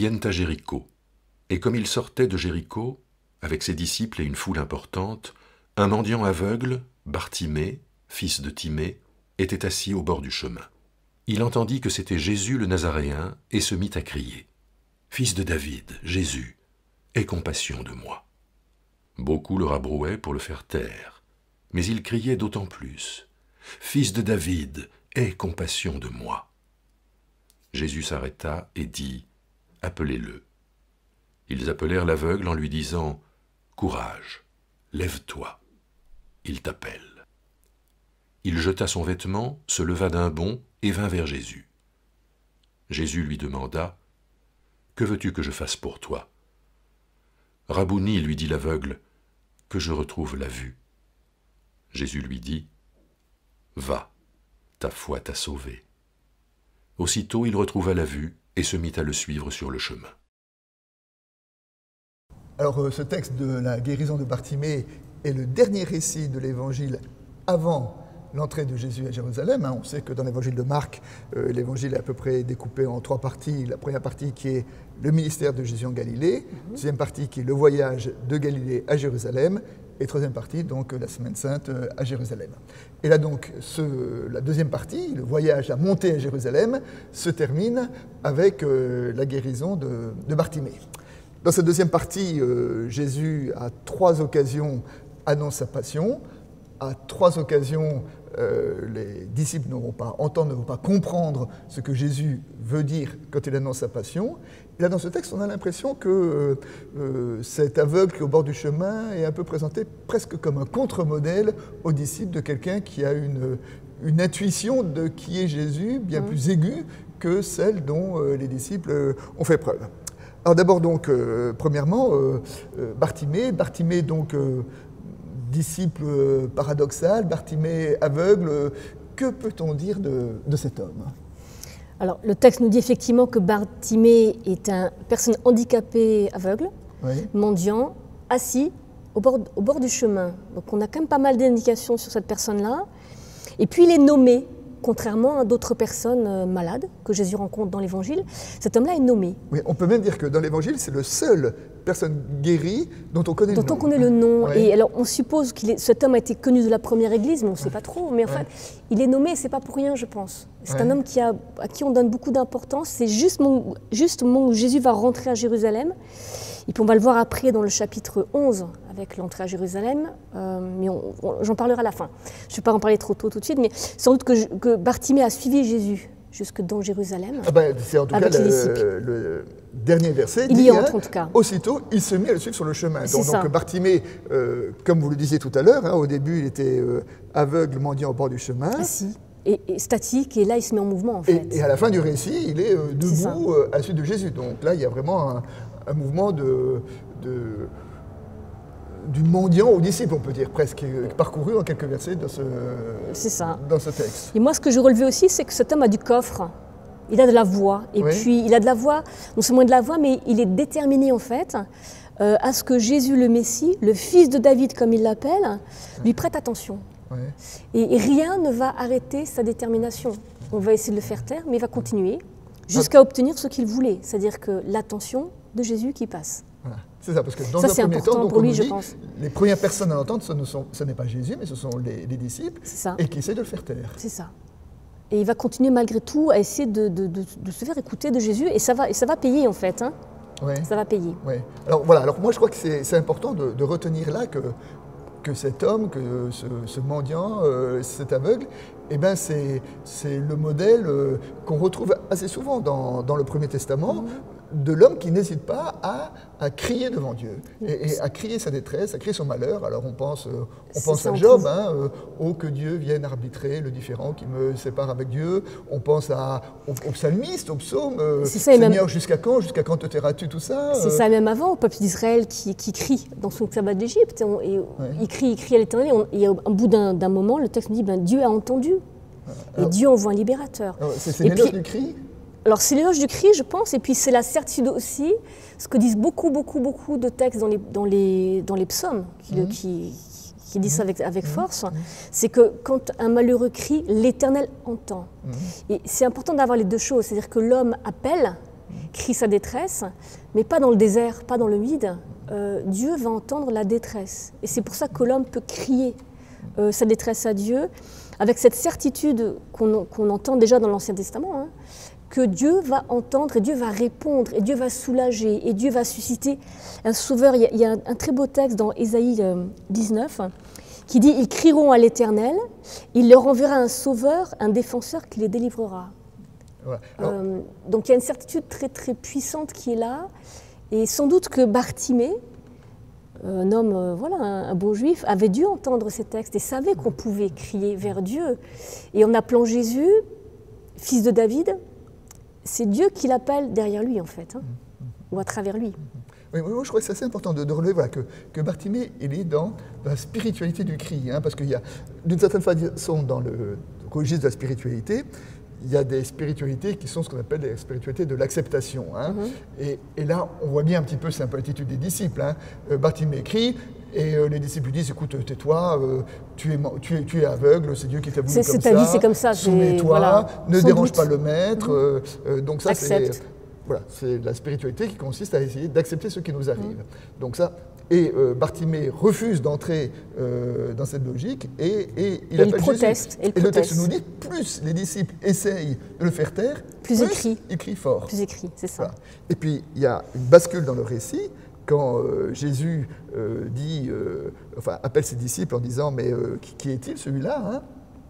viennent à Jéricho. Et comme il sortait de Jéricho, avec ses disciples et une foule importante, un mendiant aveugle, Bartimée, fils de Timée, était assis au bord du chemin. Il entendit que c'était Jésus le Nazaréen et se mit à crier « Fils de David, Jésus, aie compassion de moi !» Beaucoup le rabrouaient pour le faire taire, mais il criait d'autant plus « Fils de David, aie compassion de moi !» Jésus s'arrêta et dit « Appelez-le ». Ils appelèrent l'aveugle en lui disant « Courage, lève-toi, il t'appelle ». Il jeta son vêtement, se leva d'un bond et vint vers Jésus. Jésus lui demanda « Que veux-tu que je fasse pour toi ?» « Rabouni, lui dit l'aveugle, que je retrouve la vue. » Jésus lui dit « Va, ta foi t'a sauvé. » Aussitôt il retrouva la vue et se mit à le suivre sur le chemin. Alors ce texte de la guérison de Bartimée est le dernier récit de l'évangile avant l'entrée de Jésus à Jérusalem. On sait que dans l'évangile de Marc, l'évangile est à peu près découpé en 3 parties. La première partie qui est le ministère de Jésus en Galilée, deuxième partie qui est le voyage de Galilée à Jérusalem, et troisième partie, donc la Semaine Sainte à Jérusalem. Et là donc, la deuxième partie, le voyage à monter à Jérusalem, se termine avec la guérison de Bartimée. Dans cette deuxième partie, Jésus, à 3 occasions, annonce sa passion. À 3 occasions, les disciples ne vont pas entendre, ne vont pas comprendre ce que Jésus veut dire quand il annonce sa passion. Et là, dans ce texte, on a l'impression que cet aveugle qui est au bord du chemin est un peu présenté presque comme un contre-modèle aux disciples de quelqu'un qui a une intuition de qui est Jésus bien plus aiguë que celle dont les disciples ont fait preuve. Alors d'abord, donc, premièrement, Bartimée, donc, disciple paradoxal, Bartimée aveugle, que peut-on dire de cet homme ? Alors, le texte nous dit effectivement que Bartimée est une personne handicapée aveugle, mendiant, assis au bord du chemin. Donc on a quand même pas mal d'indications sur cette personne-là. Et puis il est nommé, contrairement à d'autres personnes malades que Jésus rencontre dans l'Évangile. Cet homme-là est nommé. Oui, on peut même dire que dans l'Évangile, c'est le seul personne guérie dont on connaît le nom. Dont on connaît le nom. Ouais. Et alors, on suppose que cet homme a été connu de la première Église, mais on ne sait pas trop. Mais en fait, il est nommé, c'est pas pour rien, je pense. C'est un homme à qui on donne beaucoup d'importance. C'est juste au moment où Jésus va rentrer à Jérusalem. Et puis on va le voir après dans le chapitre 11, avec l'entrée à Jérusalem, mais j'en parlerai à la fin. Je ne vais pas en parler trop tôt tout de suite, mais sans doute que Bartimée a suivi Jésus jusque dans Jérusalem. C'est en tout cas le dernier verset. Il y entre en tout cas. Aussitôt, il se mit à le suivre sur le chemin. Donc Bartimée, comme vous le disiez tout à l'heure, au début il était aveugle, mendiant au bord du chemin. Assis. Et statique, et là il se met en mouvement en fait. Et à la fin du récit, il est debout à la suite de Jésus. Donc là, il y a vraiment un mouvement du mendiant au disciple, on peut dire, presque, parcouru en quelques versets dans ce texte. Et moi, ce que je relevais aussi, c'est que cet homme a du coffre. Il a de la voix. Et puis, il a de la voix, non seulement de la voix, mais il est déterminé, en fait, à ce que Jésus, le Messie, le fils de David, comme il l'appelle, lui prête attention. Et rien ne va arrêter sa détermination. On va essayer de le faire taire, mais il va continuer jusqu'à obtenir ce qu'il voulait, c'est-à-dire que l'attention de Jésus qui passe. Voilà. C'est ça, parce que dans un premier temps, donc, lui, je pense. Les premières personnes à l'entendre, ce n'est pas Jésus, mais ce sont les disciples, et qui essaient de le faire taire. C'est ça. Et il va continuer malgré tout à essayer de se faire écouter de Jésus, et ça va payer en fait. Hein. Ça va payer. Alors voilà, moi je crois que c'est important de retenir là que cet homme, que ce mendiant, cet aveugle, eh ben c'est le modèle qu'on retrouve assez souvent dans le Premier Testament, de l'homme qui n'hésite pas à crier devant Dieu, et à crier sa détresse, à crier son malheur. Alors on pense à Job, oh que Dieu vienne arbitrer le différend qui me sépare avec Dieu. On pense au psalmiste, au psaume, Seigneur, jusqu'à quand te tairas-tu, tout ça. C'est ça, même avant, au peuple d'Israël qui crie dans son sabbat d'Égypte, il crie à l'Éternel, et au bout d'un moment, le texte nous dit, Dieu a entendu, et Dieu envoie un libérateur. C'est l'éloge du cri. Alors c'est l'éloge du cri, je pense, et puis c'est la certitude aussi, ce que disent beaucoup de textes dans les psaumes, qui disent ça avec force, c'est que quand un malheureux crie, l'Éternel entend. Et c'est important d'avoir les deux choses, c'est-à-dire que l'homme appelle, crie sa détresse, mais pas dans le désert, pas dans le vide. Dieu va entendre la détresse. Et c'est pour ça que l'homme peut crier sa détresse à Dieu, avec cette certitude qu'on entend déjà dans l'Ancien Testament, hein, que Dieu va entendre et Dieu va répondre et Dieu va soulager et Dieu va susciter un sauveur. Il y a un très beau texte dans Ésaïe 19 qui dit « Ils crieront à l'Éternel, il leur enverra un sauveur, un défenseur qui les délivrera. » Voilà. Donc il y a une certitude très très puissante qui est là, et sans doute que Bartimée, un homme, voilà, un bon juif, avait dû entendre ces textes et savait qu'on pouvait crier vers Dieu. Et en appelant Jésus, fils de David, c'est Dieu qui l'appelle derrière lui en fait, hein, ou à travers lui. Oui, moi je crois que c'est assez important de relever voilà, que Bartimée, il est dans la spiritualité du cri, hein, parce qu'il y a, d'une certaine façon, dans le registre de la spiritualité, il y a des spiritualités qui sont ce qu'on appelle les spiritualités de l'acceptation. Hein. Et là, on voit bien un petit peu, c'est un peu l'attitude des disciples. Hein. Bartimée crie, et les disciples disent, écoute, tais-toi, tu es aveugle, c'est Dieu qui t'a voulu comme ça. C'est ta vie, c'est comme ça. Soumets-toi, voilà, ne dérange pas le maître. Donc ça, accepte. C'est la spiritualité qui consiste à essayer d'accepter ce qui nous arrive. Donc ça... Et Bartimée refuse d'entrer dans cette logique et il appelle proteste, Jésus. Et le texte nous dit, plus les disciples essayent de le faire taire, plus il crie fort. Plus il crie, c'est ça. Voilà. Et puis il y a une bascule dans le récit quand Jésus appelle ses disciples en disant « Mais qui est-il celui-là hein ?»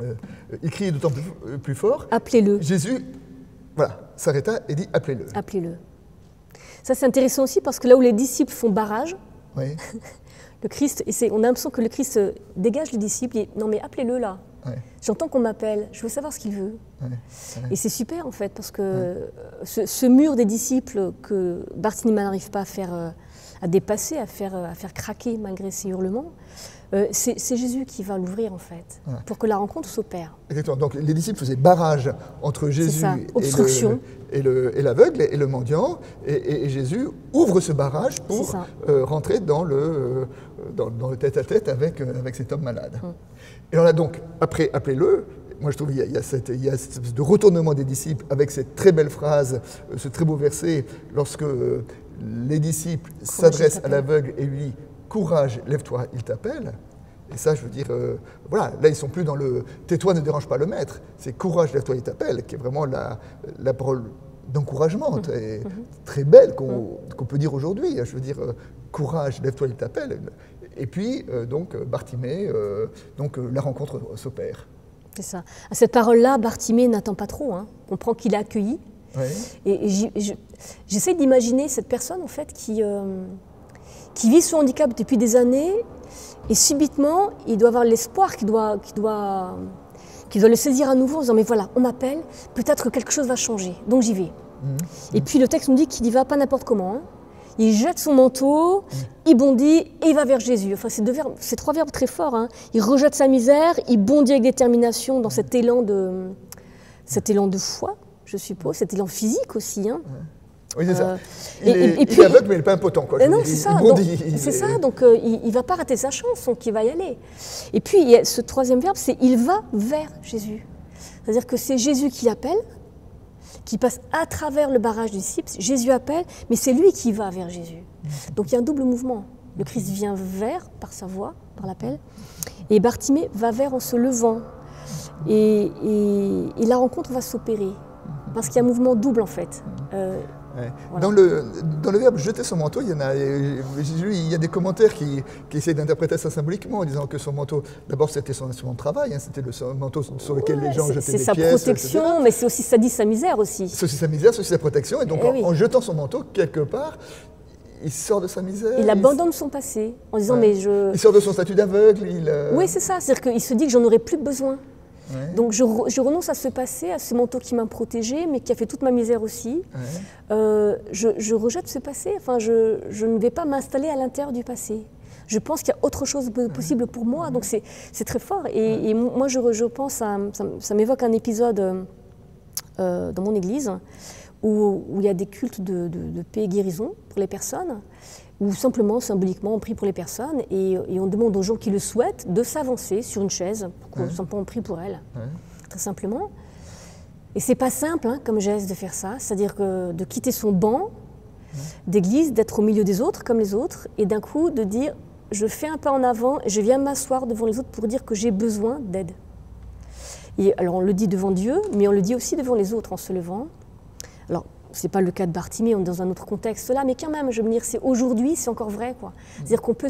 Il crie d'autant plus fort. Appelez-le. Jésus s'arrêta et dit « Appelez-le ». Appelez-le. Ça, c'est intéressant aussi parce que là où les disciples font barrage, oui. le Christ, on a l'impression que le Christ dégage les disciples et dit « Non mais appelez-le là, j'entends qu'on m'appelle, je veux savoir ce qu'il veut. » Et c'est super en fait parce que ce mur des disciples que Bartimée n'arrive pas à dépasser, à faire craquer malgré ses hurlements, c'est Jésus qui va l'ouvrir en fait, pour que la rencontre s'opère. Exactement. Donc les disciples faisaient barrage entre Jésus et l'aveugle et le mendiant, et Jésus ouvre ce barrage pour rentrer dans le tête-à-tête avec cet homme malade. Et alors là donc, après appelez-le, moi je trouve qu'il y a cette espèce de retournement des disciples avec cette très belle phrase, ce très beau verset, lorsque les disciples s'adressent à l'aveugle et lui disent « Courage, lève-toi, il t'appelle ». Et ça, je veux dire, là, ils ne sont plus dans le « tais-toi, ne dérange pas le maître ». C'est « courage, lève-toi, il t'appelle » qui est vraiment la parole d'encouragement très belle qu'on peut dire aujourd'hui. Je veux dire, « courage, lève-toi, il t'appelle ». Et puis, donc, Bartimée, la rencontre s'opère. C'est ça. À cette parole-là, Bartimée n'attend pas trop. Hein. On comprend qu'il est accueilli. Oui. Et j'essaie d'imaginer cette personne, en fait, qui vit son handicap depuis des années, et subitement, il doit avoir l'espoir qu'il doit le saisir à nouveau en disant « Mais voilà, on m'appelle, peut-être que quelque chose va changer, donc j'y vais. » Et puis le texte nous dit qu'il n'y va pas n'importe comment. Hein. Il jette son manteau, il bondit et il va vers Jésus. Enfin, c'est trois verbes très forts. Hein. Il rejette sa misère, il bondit avec détermination dans cet élan de foi, je suppose, cet élan physique aussi. Hein. Oui, c'est ça. Il est aveugle, mais il n'est pas impotent. Non, c'est ça. Donc il ne va pas rater sa chance, donc il va y aller. Et puis, il y a ce troisième verbe, c'est « il va vers Jésus ». C'est-à-dire que c'est Jésus qui appelle, qui passe à travers le barrage du disciple. Jésus appelle, mais c'est lui qui va vers Jésus. Donc il y a un double mouvement. Le Christ vient vers, par sa voix, par l'appel, et Bartimée va vers en se levant. Et la rencontre va s'opérer, parce qu'il y a un mouvement double en fait. Voilà. Dans le verbe « jeter son manteau », il y a des commentaires qui essaient d'interpréter ça symboliquement en disant que son manteau, d'abord c'était son instrument de travail, hein, c'était le manteau sur lequel les gens jetaient des pièces. C'est sa protection, etc. Mais c'est aussi, ça dit sa misère aussi. C'est aussi sa misère, c'est aussi sa protection, et donc en jetant son manteau, quelque part, il sort de sa misère. Il abandonne son passé en disant mais je... Il sort de son statut d'aveugle. Oui, c'est ça, c'est-à-dire qu'il se dit que j'en aurai plus besoin. Donc je renonce à ce passé, à ce manteau qui m'a protégée, mais qui a fait toute ma misère aussi. Je rejette ce passé, enfin, je ne vais pas m'installer à l'intérieur du passé. Je pense qu'il y a autre chose de possible pour moi, donc c'est très fort. Et moi, je pense, ça m'évoque un épisode dans mon église, où il y a des cultes de paix et guérison pour les personnes, où simplement, symboliquement, on prie pour les personnes et on demande aux gens qui le souhaitent de s'avancer sur une chaise, pour qu'on simplement prie pour elles, très simplement. Et c'est pas simple hein, comme geste de faire ça, c'est-à-dire de quitter son banc d'église, d'être au milieu des autres comme les autres, et d'un coup de dire je fais un pas en avant et je viens m'asseoir devant les autres pour dire que j'ai besoin d'aide. Et alors on le dit devant Dieu, mais on le dit aussi devant les autres en se levant. Alors c'est pas le cas de Bartimée, on est dans un autre contexte là, mais quand même, je veux dire, c'est aujourd'hui, c'est encore vrai quoi. C'est-à-dire qu'on peut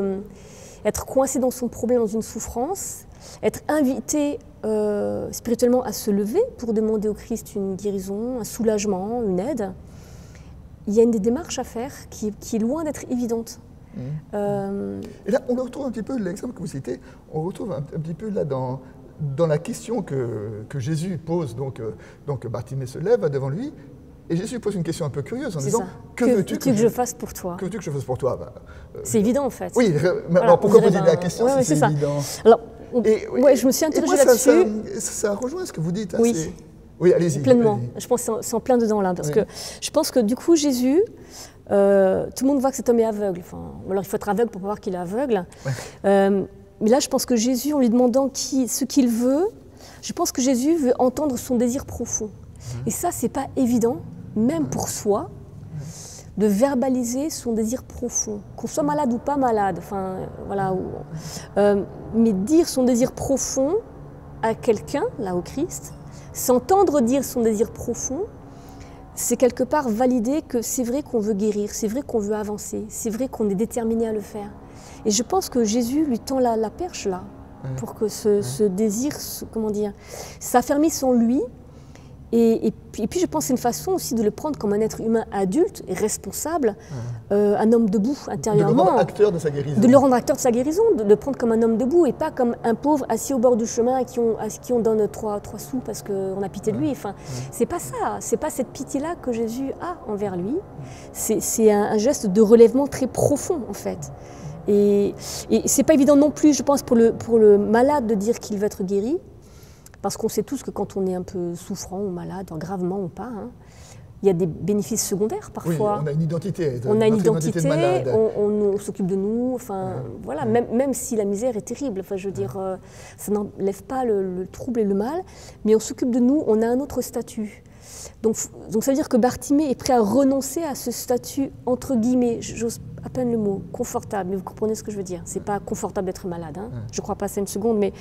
être coincé dans son problème, dans une souffrance, être invité spirituellement à se lever pour demander au Christ une guérison, un soulagement, une aide. Il y a une des démarches à faire qui est loin d'être évidente. Et là, on le retrouve un petit peu, l'exemple que vous citez, on retrouve un petit peu là dans la question que Jésus pose. Donc Bartimée se lève devant lui, et Jésus pose une question un peu curieuse en disant « Que veux-tu que je fasse pour toi ?» Que veux-tu que je fasse pour toi C'est évident en fait. Oui, mais alors pourquoi poser la question si c'est évident? Alors, je me suis interrogée là-dessus. Ça rejoint ce que vous dites. Hein, oui. Oui, allez-y. Pleinement. Je pense que c'est en plein dedans là, parce que je pense que du coup Jésus, tout le monde voit que cet homme est aveugle. Enfin, alors il faut être aveugle pour voir qu'il est aveugle. Mais là, je pense que Jésus, en lui demandant ce qu'il veut, je pense que Jésus veut entendre son désir profond. Et ça, c'est pas évident, même pour soi, de verbaliser son désir profond, qu'on soit malade ou pas malade. Enfin, voilà. Mais dire son désir profond à quelqu'un, là au Christ, s'entendre dire son désir profond, c'est quelque part valider que c'est vrai qu'on veut guérir, c'est vrai qu'on veut avancer, c'est vrai qu'on est déterminé à le faire. Et je pense que Jésus lui tend la perche là, pour que ce désir, comment dire, s'affermisse en lui. Et puis je pense que c'est une façon aussi de le prendre comme un être humain adulte et responsable, un homme debout intérieurement. De le rendre acteur de sa guérison. De le rendre acteur de sa guérison, de le prendre comme un homme debout et pas comme un pauvre assis au bord du chemin à qui on donne 3 sous parce qu'on a pitié de lui. Enfin, c'est pas ça, c'est pas cette pitié-là que Jésus a envers lui. C'est un geste de relèvement très profond en fait. Et c'est pas évident non plus, je pense, pour le malade de dire qu'il veut être guéri. Parce qu'on sait tous que quand on est un peu souffrant ou malade, gravement ou pas, il y a des bénéfices secondaires parfois. Oui, on a une identité. On a une identité, on s'occupe de nous, enfin, voilà, même si la misère est terrible, enfin, je veux dire, ça n'enlève pas le trouble et le mal, mais on s'occupe de nous, on a un autre statut. Donc ça veut dire que Bartimée est prêt à renoncer à ce statut, entre guillemets, j'ose à peine le mot, confortable, mais vous comprenez ce que je veux dire. C'est pas confortable d'être malade, je ne crois pas ça une seconde, mais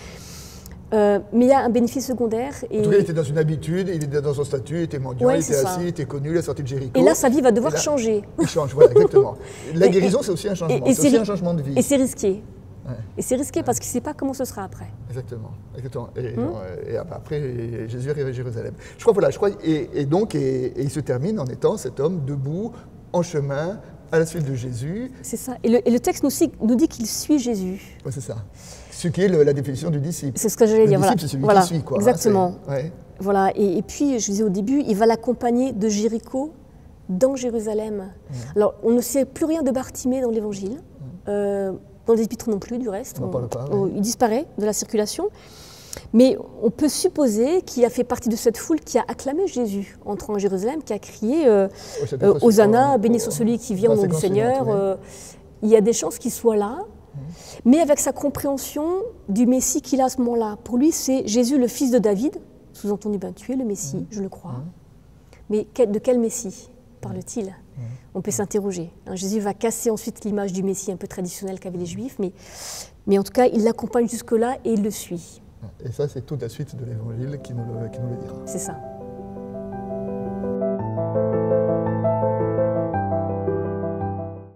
il y a un bénéfice secondaire. En tout cas, il était dans une habitude, il était dans son statut, il était mendiant, il était assis, il était connu, il a sorti de Jéricho. Et là, sa vie va devoir changer. Il change, voilà, exactement. La guérison, c'est aussi un changement, c'est aussi un changement de vie. Et c'est risqué. Et c'est risqué parce qu'il ne sait pas comment ce sera après. Exactement. Et après, Jésus arrive à Jérusalem. Je crois, et donc il se termine en étant cet homme debout, en chemin, à la suite de Jésus. C'est ça. Et le texte nous dit qu'il suit Jésus. Oui, c'est ça. Ce qui est la définition du disciple. C'est ce que j'allais dire. Le disciple, c'est celui qui suit, quoi. Exactement. Voilà. Et puis, je disais au début, il va l'accompagner de Jéricho dans Jérusalem. Alors, on ne sait plus rien de Bartimée dans l'Évangile, dans les épîtres non plus, du reste. On n'en parle pas. Il disparaît de la circulation. Mais on peut supposer qu'il a fait partie de cette foule qui a acclamé Jésus entrant en Jérusalem, qui a crié « Hosanna, béni soit celui qui vient au nom du Seigneur ». Il y a des chances qu'il soit là, mais avec sa compréhension du Messie qu'il a à ce moment-là. Pour lui, c'est Jésus, le fils de David, sous-entendu, tu es le Messie, je le crois. Mais de quel Messie parle-t-il? On peut s'interroger. Jésus va casser ensuite l'image du Messie un peu traditionnelle qu'avaient les Juifs, mais en tout cas, il l'accompagne jusque-là et il le suit. Et ça, c'est toute la suite de l'Évangile qui nous le dira. C'est ça.